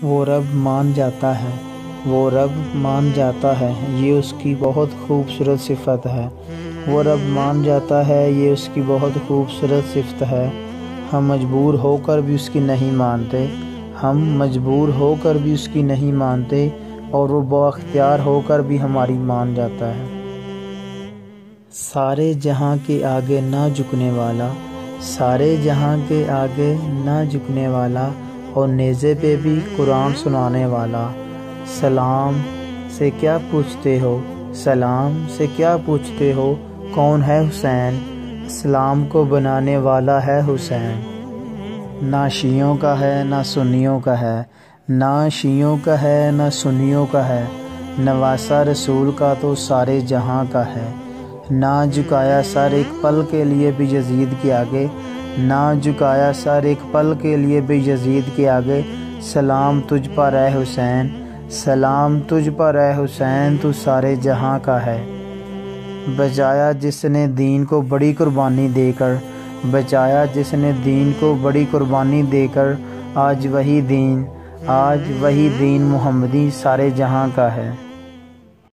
وہ رب مان جاتا ہے، وہ رب مان جاتا ہے، یہ اس کی بہت خوبصورت صفت ہے۔ وہ رب مان جاتا ہے، یہ اس کی بہت خوبصورت صفت ہے۔ ہم مجبور ہو کر بھی اس کی نہیں مانتے، ہم مجبور ہو کر بھی اس کی نہیں مانتے، اور وہ بااختیار ہو کر بھی ہماری مان جاتا ہے۔ سارے جہاں کے آگے نہ جھکنے والا، سارے جہاں کے آگے نہ جھکنے والا، اور نیزے پہ بھی قرآن سنانے والا۔ سلام سے کیا پوچھتے ہو، سلام سے کیا پوچھتے ہو، کون ہے حسین؟ اسلام کو بنانے والا ہے حسین۔ نہ شیعوں کا ہے نہ سنیوں کا ہے، نہ شیعوں کا ہے نہ سنیوں کا ہے، نواسہ رسول کا تو سارے جہاں کا ہے۔ نہ جھکایا سر ایک پل کے لیے بھی یزید کے آگے، نہ جھکایا سر ایک پل کے لیے بھی یزید کے آگے۔ سلام تجھ پر اے حسین، سلام تجھ پر اے حسین، تو سارے جہاں کا ہے۔ بچایا جس نے دین کو بڑی قربانی دے کر، بچایا جس نے دین کو بڑی قربانی دے کر، آج وہی دین محمدی سارے جہاں کا ہے۔